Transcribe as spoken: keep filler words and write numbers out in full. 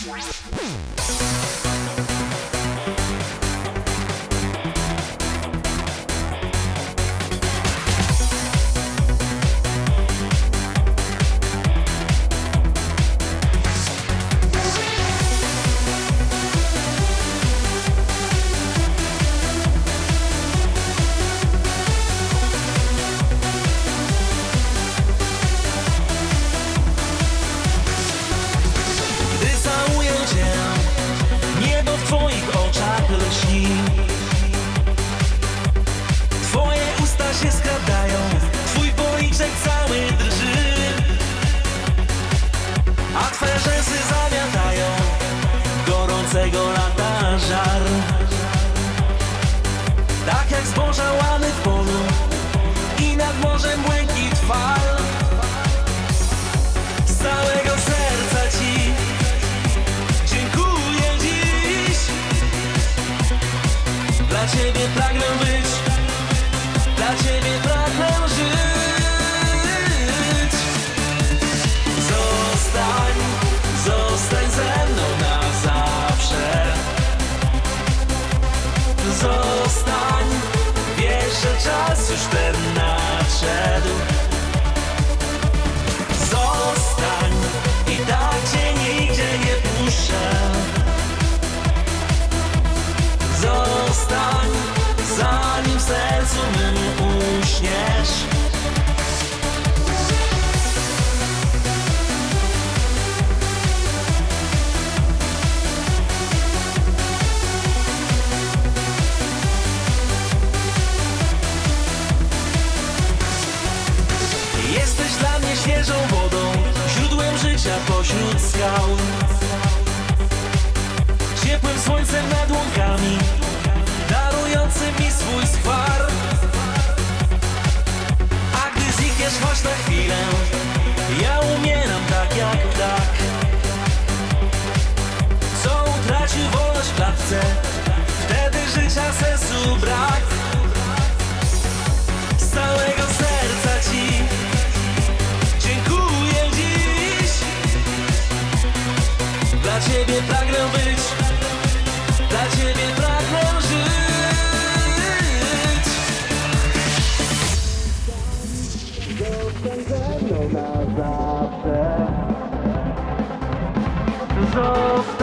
Lata żar, tak jak zboża łany w polu i nad morzem błękit fal. Z całego serca Ci dziękuję dziś. Dla Ciebie pragnę być, dla Ciebie pragnę żyć. Zostań, zostań ze mną na zawsze. Zostań, wiesz, że czas już ten nadszedł. Zostań i tak Cię nigdzie nie puszczę. Zostań, zanim w sercu mym uśniesz. Jesteś dla mnie świeżą wodą, źródłem życia pośród skał, ciepłym słońcem nad łąkami, darującym mi swój skwar. A gdy znikniesz choć na chwilę, ja umieram tak jak ptak, co utracił wolność w klatce, wtedy życia sensu brak. Z całego serca Ci dziękuję dziś. Dla Ciebie pragnę być, dla Ciebie pragnę żyć. Zostań ze mną na zawsze. Zostań.